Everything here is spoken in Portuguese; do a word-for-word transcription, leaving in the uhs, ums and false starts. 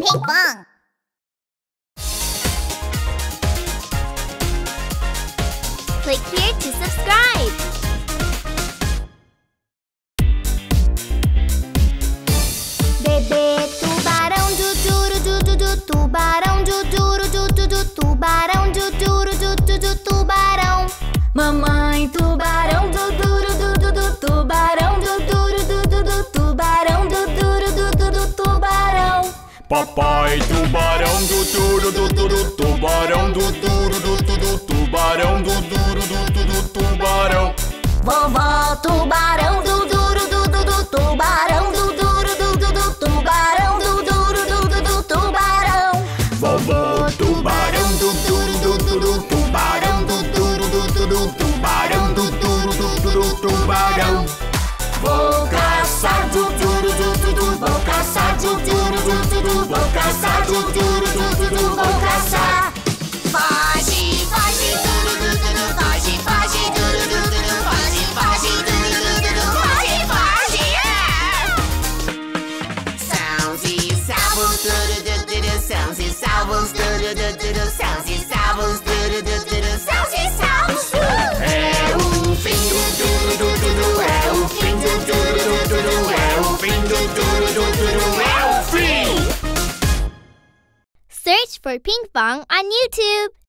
Ping Pong. Click here to subscribe. Bebê tubarão du duro du du du tubarão du duro du du du tubarão du duro du du du tubarão. Mamãe tubarão du duro du du du tubarão du duro du du du tubarão du duro du du du tubarão. Papai tubarão du duro du du du tubarão du duro du du du tubarão du duro du du du tubarão. Vovó tubarão du duro du du du tubarão du duro du du du tubarão du duro du du du tubarão. Vovó tubarão du duro du du du tubarão du duro du du du tubarão du duro du du du tubarão. Vou caçar du duro du du du, vou caçar du duro du du du, vou caçar du duro du du du, vou caçar. Foge, foge, duro du du du, foge, foge, duro du du du, foge, foge, duro du du du, foge, foge. Sãos e salvos duro du du du, sãos e salvos duro du du du, sãos e salvos duro du du du, sãos e salvos. É o fim do duro du du du, é o fim do duro du du du, é o fim do duro du du du, é o fim. Search for Ping Pong on YouTube.